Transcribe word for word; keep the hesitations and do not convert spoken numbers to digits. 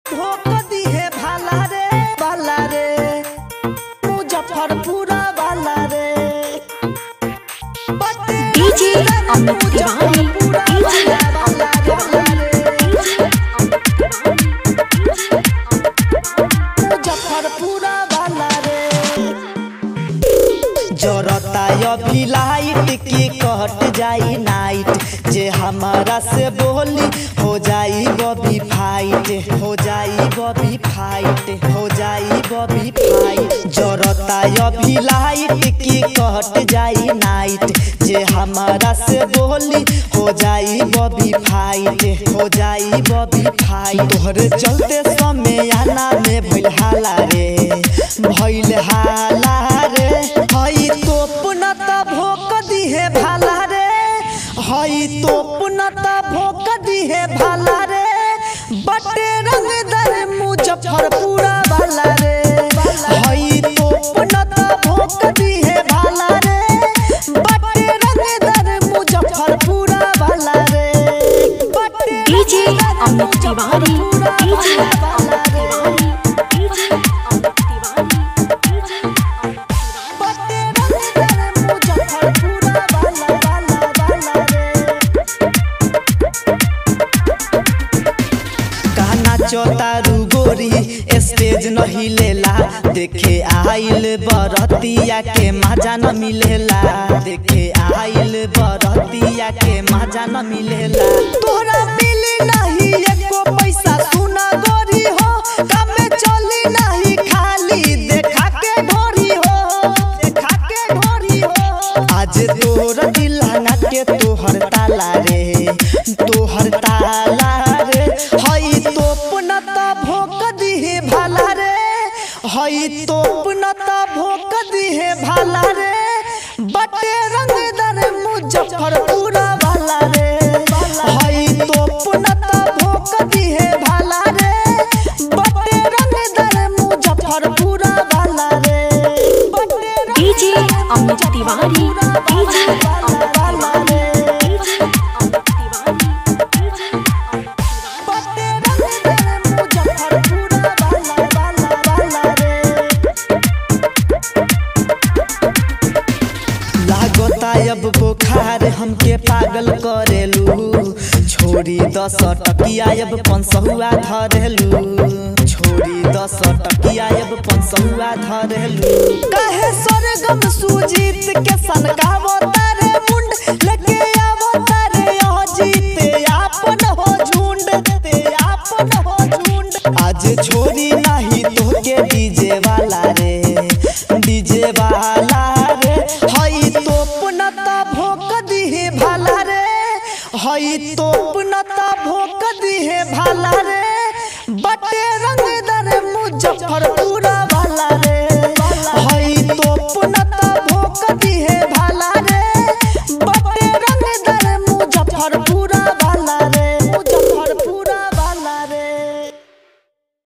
भोक दी है भाला रे भाला रे मुजफ्फरपुर वाला रे डीजे अमित तिवारी मुजफ्फरपुर वाला रे जरता अभी लाइट की कट जाई नाइट जे हमारा से बोली हो जाई बॉबी फाइट हो जाई बॉबी फाइट हो जाई बॉबी फाइट जरता अभी लाइट की कट जाई नाइट जे हमारा से बोली हो जाई बॉबी फाइट हो जाई बॉबी फाइट तोहरे चलते समय आना में भइल हाला रे भइल हाला रे हई तोप न त भोक दी है भाला रे हई तोप न त भोक दी है भाला रे बटे रंगदार मुजफ्फरपुर वाला रे हई तोप न त भोक दी है भाला रे बटे रंगदार मुजफ्फरपुर वाला रे DJ Amit Tiwari DJ Amit Tiwari DJ Amit Tiwari बटे रंगदार मुजफ्फरपुर वाला वाला वाला रे गाना चौतारू गोरी स्टेज नहीं लेला देखे आइल बरतिया के मजा न मिलेला देखे आइल बरतिया के मजा न मिलेला तोरा मिली नहीं एको पैसा सुना गोरी हो काम में चली नहीं खाली देखा के ढोरी हो देखा के ढोरी हो आज तोर दिलाना के तोहर ताला रे तोहर ताला रे हई तोप न त भोक दी है भाला रे हई तोप न त भोक दी है भाला रे बटे रंगदार मुजफ्फरपुर वाला रे हई तोप न त भोक दी है भाला रे बटे रंगदार मुजफ्फरपुर वाला रे DJ Amit Tiwari DJ Amit Tiwari DJ Amit Tiwari DJ बटे रंगदार मुजफ्फरपुर वाला वाला वाला रे लागता अब बुखार हमके पागल करेलू छोड़ी दस टकिया अब पंसहुआ धरेलू छोड़ी दस टकिया अब पंसहुआ धरेलू कहे सरगम सुजीत के सनकावता रे मुंड लेके आवता रे अजीते आपन हो झुंड ते आपन हो झुंड आज छोरी नहीं तोके डीजे वाला रे डीजे वाला रे हई तोप न त भोक दी है भाला रे हई तोप न त भोक दी है भाला रे